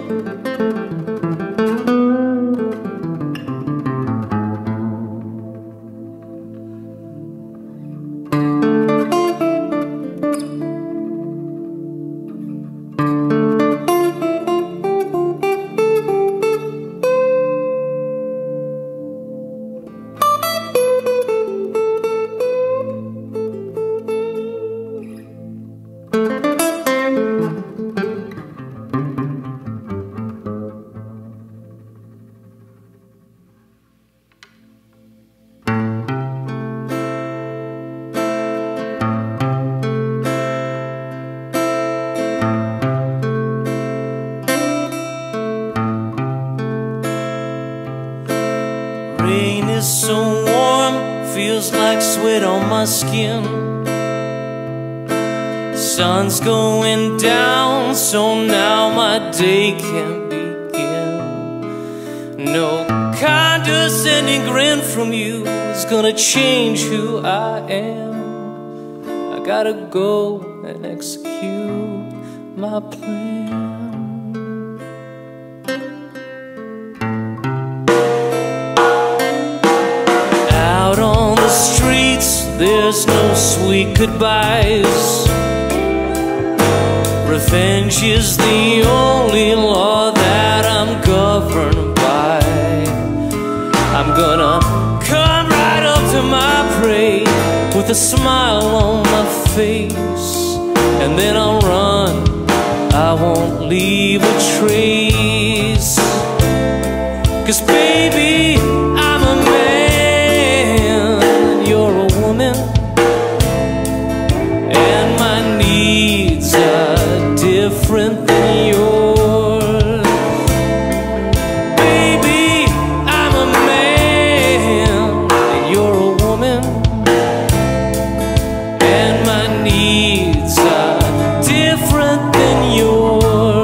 Rain is so warm, feels like sweat on my skin. Sun's going down, so now my day can begin. No condescending grin from you is gonna change who I am. I gotta go and execute my plan. Out on the streets, there's no sweet goodbyes. Revenge is the only law that I'm governed by. I'm gonna come right up to my prey with a smile on my face, and then I'll run, I won't leave a trace. 'Cause baby, I'm a man, you're a woman, and my needs are different than yours. Baby, I'm a man, and you're a woman, and my needs are different than yours.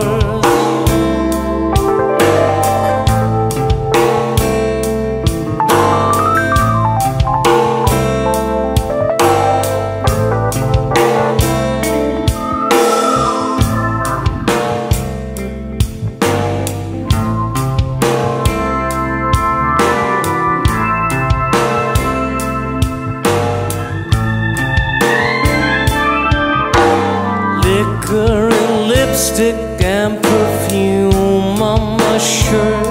Liquor and lipstick and perfume on my shirt.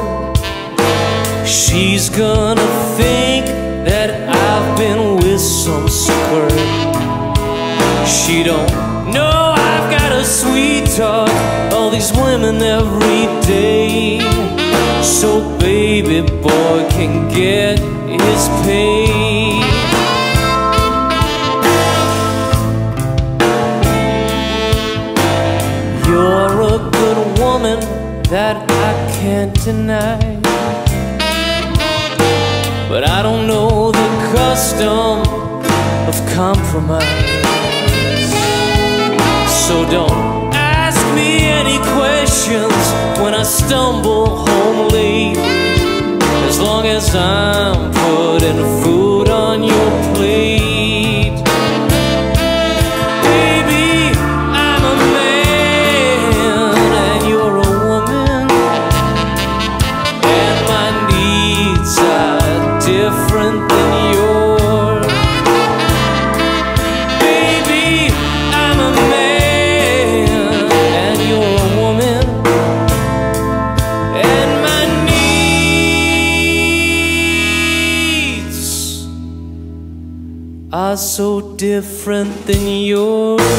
She's gonna think that I've been with some squirt. She don't know I've got a sweetheart, all these women every day. So baby boy can get his pay. You're a good woman that I can't deny, but I don't know the custom of compromise. So don't ask me any questions when I stumble home late, as long as I'm putting food on your plate. Baby, I'm a man, and you're a woman, and my needs are different than yours. Baby, I'm a man, and you're a woman, and my needs are so different than yours.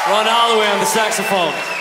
Ron Holloway on the saxophone.